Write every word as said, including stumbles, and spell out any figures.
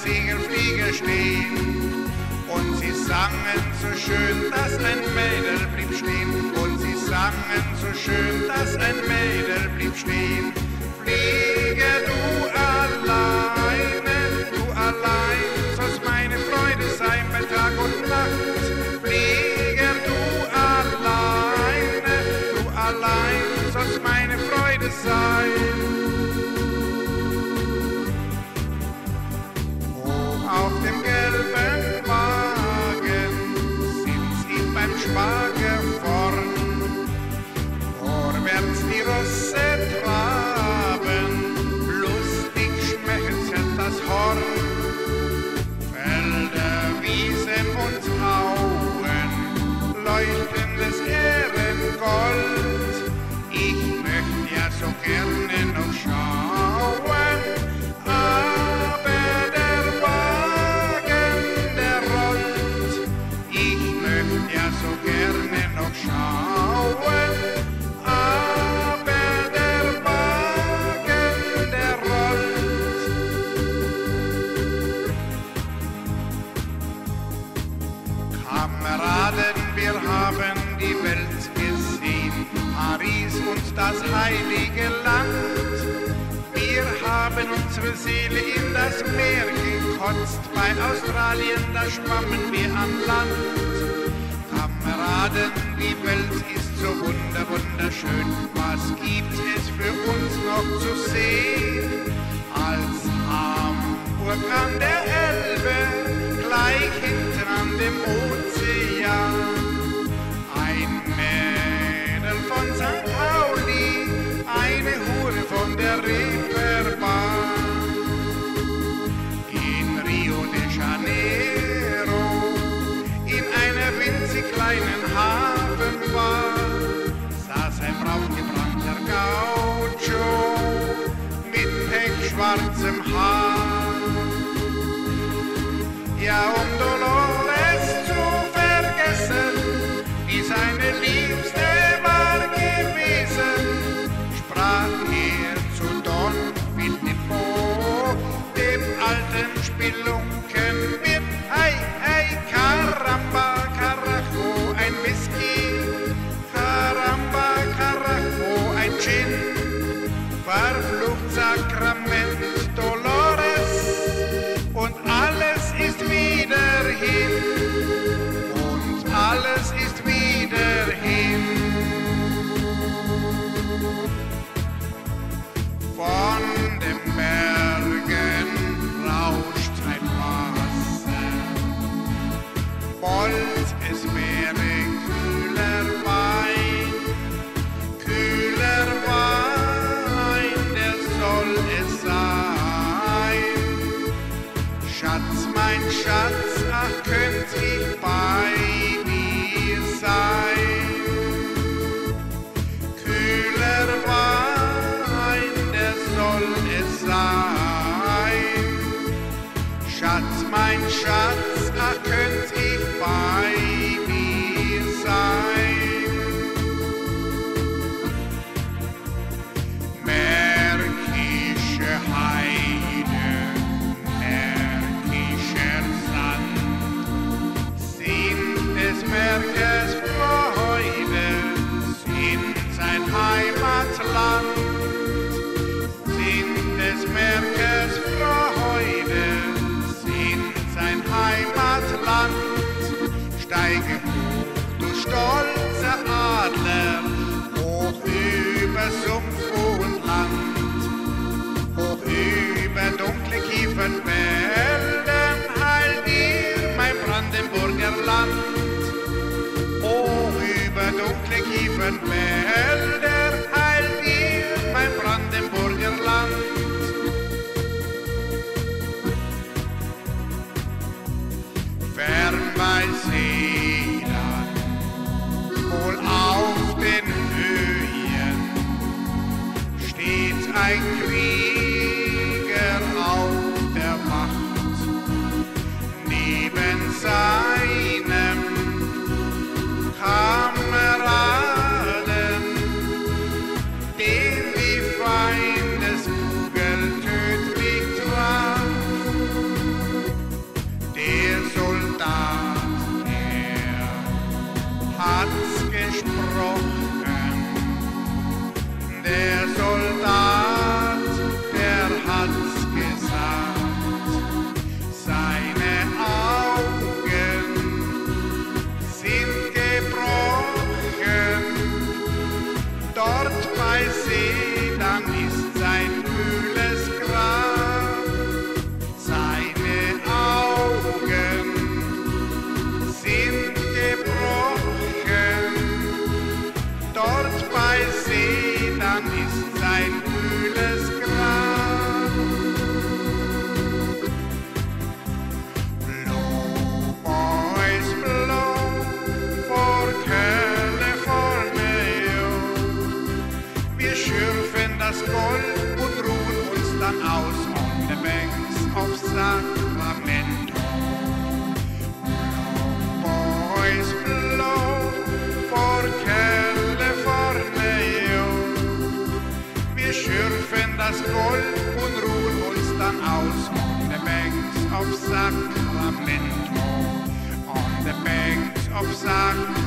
Segelflieger stehen. Und sie sangen so schön, dass ein Mädel blieb stehen. Und sie sangen so schön, dass ein Mädel blieb stehen. Fliege du alleine, du allein, sollst meine Freude sein bei Tag und Nacht. Fliege du alleine, du allein, sollst meine Freude sein. Hoch auf dem gelben Wagen sind sie beim Schwager vorn. Vorwärts die Rosse traben, lustig schmechelt das Horn. Felder, Wiesen und Auen, leuchtendes Ehrengold. Ich möchte ja so gerne noch schauen, aber der Wagen, der rollt. Ich möchte ja so gerne noch schauen, aber der Wagen, der rollt. Kameraden, wir haben die Welt gesehen, Paris und das heilige Land. Wir haben unsere Seele in das Meer gekotzt, bei Australien, da schwammen wir an Land. Kameraden, die Welt ist so wunder, wunderschön, was gibt es für uns noch zu sehen? Als Hamburg an der Elbe, gleich hinten an dem Ozean. Ein Mädel von Sankt Pauli, eine Hure von der Reeperbahn. In Rio de Janeiro, in einer winzig kleinen Hafenbar, saß ein braungebrannter Gaucho mit pechschwarzem Haar. Ja, um Dolores zu vergessen, die seine Liebste war gewesen, sprach er zu Don Filippo, dem alten Spelunkenwirt. Hey, hey, Caramba, Carajo, ein Whisky, Caramba, Carajo, ein Gin, verflucht Sakrament Dolores, und alles ist wieder hin, und alles ist wieder hin. Von den Bergen rauscht ein Wasser, wollt es wäre kühler Wein, kühler Wein, der soll es sein. Schatz, mein Schatz, ach, könnt ich bei dir sein. Kühler Wein, der soll es sein. Schatz, mein Schatz, ach, könnt ich bei dir sein. Märkische Heide, märkischer Sand, sind des Märkers Freude, sind sein Heimatland. Sind des Märkers Freude, sind sein Heimatland. Steige hoch, du stolzer Adler, hoch über Sumpf und Land, hoch über dunkle Kiefernwälder, heil dir mein Brandenburger Land. Hoch über dunkle Kiefernwälder, heil dir mein Brandenburger Land. Fern bei Seeland, wohl auf den Höhen, steht ein Krieger auf der Wacht, neben seinem Kameraden, den die Feindeskugel tödlich traf. gebrochen. Der Soldat, der hat's gesagt, seine Augen sind gebrochen. Dort bei Sedan ist sein kühles Grab. Seine Augen sind gebrochen. Dort bei Sedan ist sein kühles Grab. Blow, boys, blow for California. Wir schürfen das Gold und ruhen uns dann aus on the banks of Sacramento. Blow, boys, blow for California. Wir schürfen das Gold und ruhen uns dann aus on the banks of Sacramento. On the banks of Sacramento.